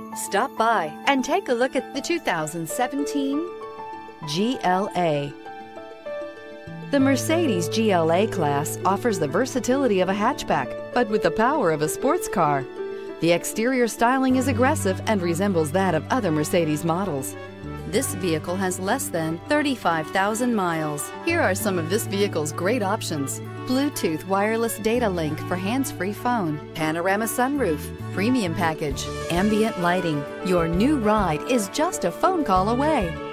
Stop by and take a look at the 2017 GLA. The Mercedes GLA class offers the versatility of a hatchback, but with the power of a sports car. The exterior styling is aggressive and resembles that of other Mercedes models. This vehicle has less than 35,000 miles. Here are some of this vehicle's great options: Bluetooth wireless data link for hands-free phone, panorama sunroof, premium package, ambient lighting. Your new ride is just a phone call away.